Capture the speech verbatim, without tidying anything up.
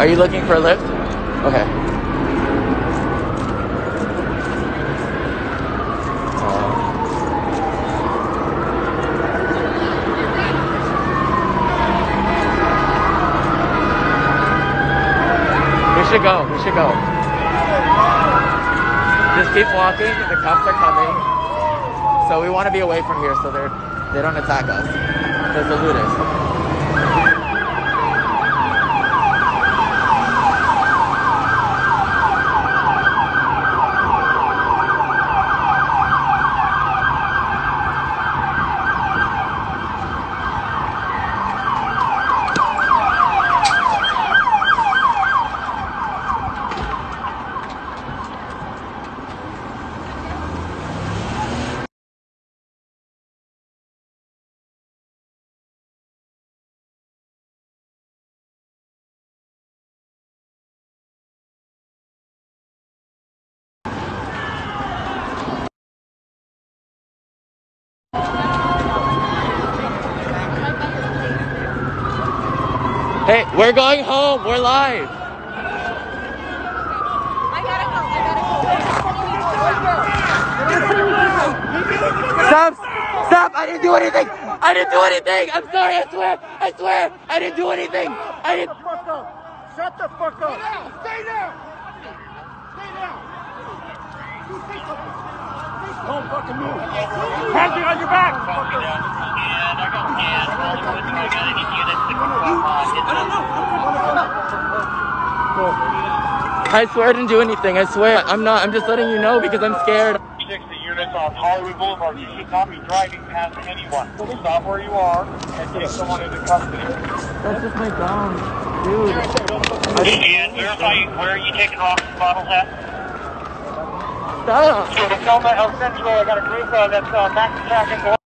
Are you looking for a lift? Okay. We should go. We should go. Just keep walking. The cops are coming. So we want to be away from here so they're they don't attack us. There's the looters. Hey, we're going home. We're live. I gotta go. I gotta go. Stop! Stop! I didn't do anything! I didn't do anything! I'm sorry, I swear! I swear! I didn't do anything! I didn't... Shut the fuck up! Shut the fuck up! Stay down! Stay down! Stay down! Don't fucking move! Hands behind your back! I swear I didn't do anything. I swear. I'm not. I'm just letting you know because I'm scared. sixty units on Hollywood Boulevard. You should not be driving past anyone. Stop where you are and take someone into custody. That's just my gum. Dude. And verify where you taking off the bottles at. Stop. So the Selma El Centro, I got a group uh, that's uh, back tracking.